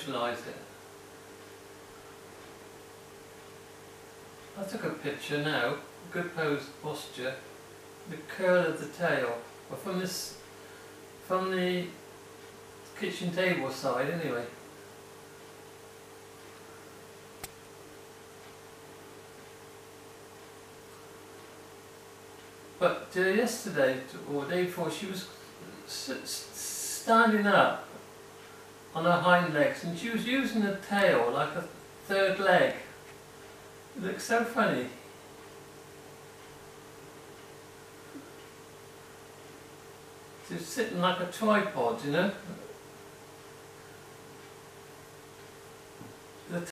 visualise it. I took a picture now, good pose, posture, the curl of the tail, well, from the kitchen table side anyway. But yesterday, or the day before, she was standing up on her hind legs and she was using the tail like a third leg. It looks so funny. She was sitting like a tripod, you know.